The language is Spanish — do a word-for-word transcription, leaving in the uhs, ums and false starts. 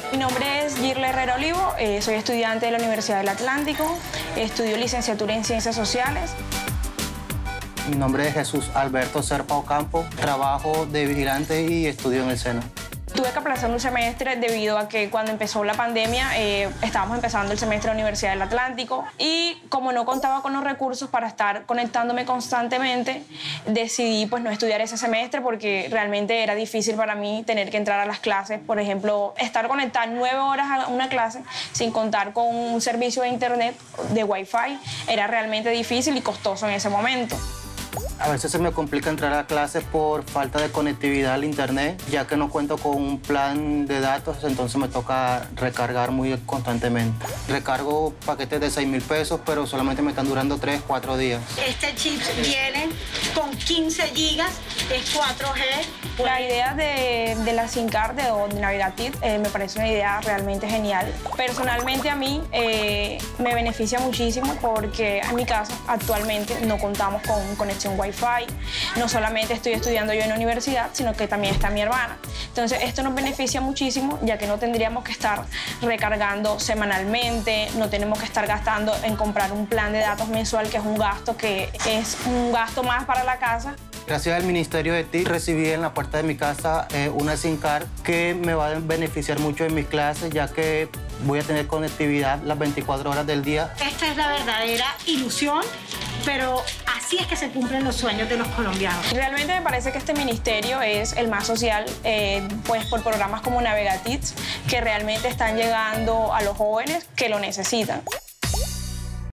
Mi nombre es Girle Herrera Olivo, eh, soy estudiante de la Universidad del Atlántico, estudio licenciatura en Ciencias Sociales. Mi nombre es Jesús Alberto Serpa Ocampo, trabajo de vigilante y estudio en el SENA. Tuve que aplazar un semestre debido a que cuando empezó la pandemia eh, estábamos empezando el semestre de la Universidad del Atlántico y como no contaba con los recursos para estar conectándome constantemente, decidí pues no estudiar ese semestre porque realmente era difícil para mí tener que entrar a las clases. Por ejemplo, estar conectada nueve horas a una clase sin contar con un servicio de internet de Wi-Fi era realmente difícil y costoso en ese momento. A veces se me complica entrar a clases por falta de conectividad al internet, ya que no cuento con un plan de datos, entonces me toca recargar muy constantemente. Recargo paquetes de seis mil pesos, pero solamente me están durando tres, cuatro días. Este chip viene con quince gigas, es cuatro G. La idea de, de la SIM card de, de Navigatit eh, me parece una idea realmente genial. Personalmente a mí eh, me beneficia muchísimo porque en mi casa actualmente no contamos con conexión Wi-Fi. No solamente estoy estudiando yo en la universidad, sino que también está mi hermana. Entonces esto nos beneficia muchísimo ya que no tendríamos que estar recargando semanalmente, no tenemos que estar gastando en comprar un plan de datos mensual, que es un gasto que es un gasto más para la casa. Gracias al Ministerio de T I C recibí en la puerta de mi casa eh, una SIM card que me va a beneficiar mucho en mis clases, ya que voy a tener conectividad las veinticuatro horas del día. Esta es la verdadera ilusión, pero así es que se cumplen los sueños de los colombianos. Realmente me parece que este ministerio es el más social, eh, pues por programas como Navigatit, que realmente están llegando a los jóvenes que lo necesitan.